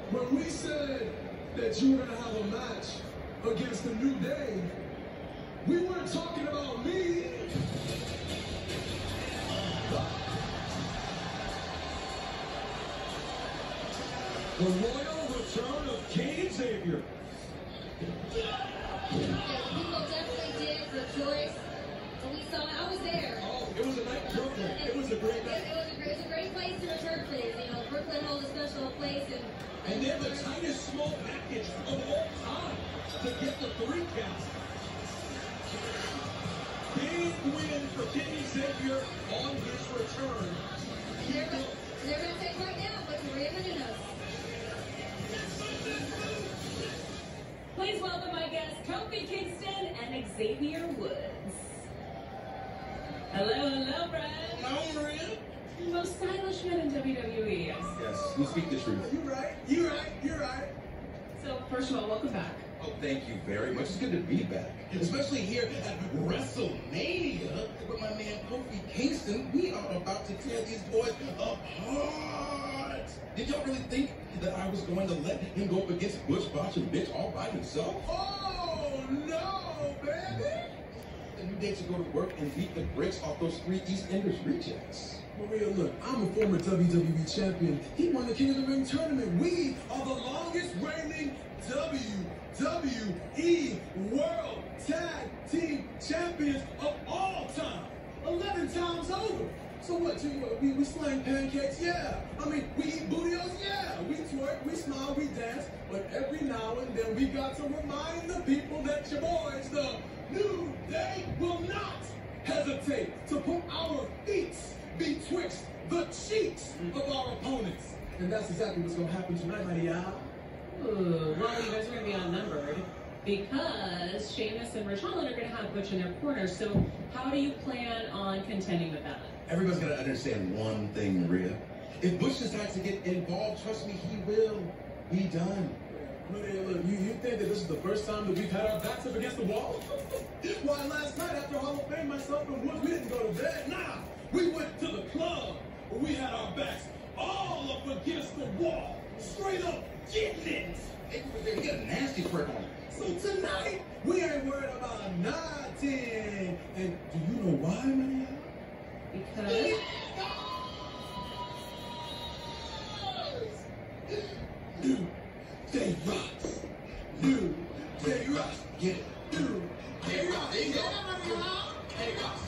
When we said that you were going to have a match against the New Day, we weren't talking about me. The royal return of Kane Xavier. People definitely did rejoice when we saw it. I was there. Oh, it was a night in Brooklyn. It was a great night. It was a great place to return plays. You know, Brooklyn holds a special place. And they're the tightest small package of all time to get the 3 counts. Big win for Kane Xavier on his return. They're going to take right now, but Maria Menounos. Please welcome my guests, Kofi Kingston and Xavier Woods. Hello, Brad. Hello, Maria. Most stylish men in WWE. Yes, you speak the truth. You're right. So, first of all, welcome back. Oh, thank you very much. It's good to be back. Especially here at WrestleMania with my man Kofi Kingston. We are about to tear these boys apart. Did y'all really think that I was going to let him go up against Bush, Bosh, and Bitch all by himself? Oh, no, baby. The New Day to go to work and beat the brakes off those 3 EastEnders rejects. Maria, look, I'm a former WWE champion. He won the King of the Ring tournament. We are the longest reigning WWE World Tag Team Champions of all time. 11 times over. So what, we slang pancakes? Yeah. I mean, we eat bootios? Yeah. We twerk, we smile, we dance. But every now and then we got to remind the people that your boys, the New Day, will not hesitate to put our feet betwixt the cheeks of our opponents. And that's exactly what's going to happen tonight, Maria. Ooh, well, you guys are going to be outnumbered because Sheamus and Ridge Holland are going to have Butch in their corner. So how do you plan on contending with that? Everybody's got to understand one thing, Maria. If Bush decides to get involved, trust me, he will be done. Maria, look, you think that this is the first time that we've had our backs up against the wall? Why, last night after Hall of Fame, myself and Woods, we didn't go to bed. Nah, we went to the club where we had our backs all up against the wall. Straight up getting it. He got a nasty prick on him. So tonight, we ain't worried about nothing. And do you know why, Maria? Because... New Day rocks. New Day rocks. Get it. New Day rocks. There you go. Hey, rocks.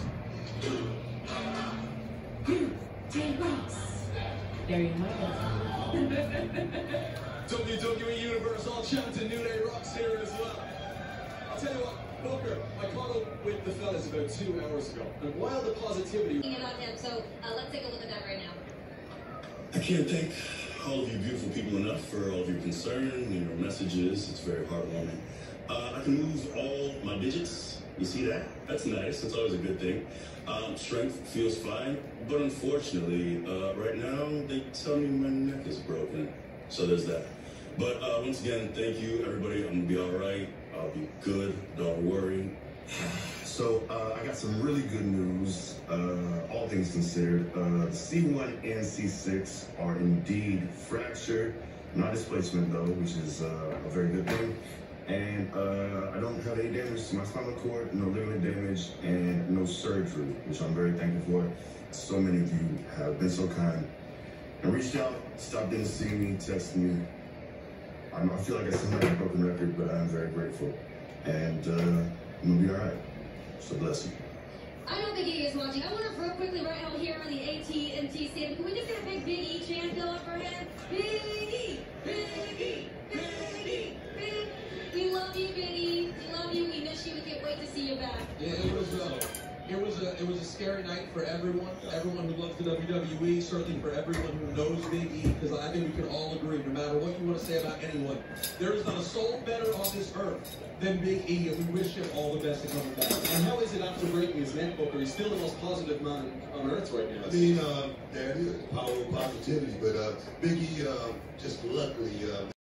New Day rocks. There you have it. WWE Universal Champion New Day rocks here as well. I'll tell you what, Booker, I caught up with the fellas about 2 hours ago. And while the positivity... About them, so let's take a look at that right now. I can't thank all of you beautiful people enough for all of your concern and your messages. It's very heartwarming. I can move all my digits. You see that? That's nice. That's always a good thing. Strength feels fine, but unfortunately, right now, they tell me my neck is broken. So there's that. But once again, thank you, everybody. I'm gonna be all right. I'll be good. Don't worry. So I got some really good news, all things considered. C1 and C6 are indeed fractured. Not displacement though, which is a very good thing. And I don't have any damage to my spinal cord, no ligament damage, and no surgery, which I'm very thankful for. So many of you have been so kind and reached out, stopped in to see me, texted me. I feel like I sound like a broken record, but I'm very grateful. And I'm gonna be all right. So bless you. I don't think he is watching. I want to real quickly right out here on the AT&T Stadium. Can we just get a big Big E chant go up for him? Big E, Big E, Big E, Big. We love you, Big E. We love you. We miss you. We can't wait to see you back. Yeah, it was a scary night for everyone who loves the WWE, certainly for everyone who knows Big E, because I think we can all agree, no matter what you want to say about anyone, there is not a soul better on this earth than Big E, and we wish him all the best in coming back. And how is it after breaking his neck, Booker? He's still the most positive man on earth right now. I mean, there it is, power of positivity, but Big E, just luckily,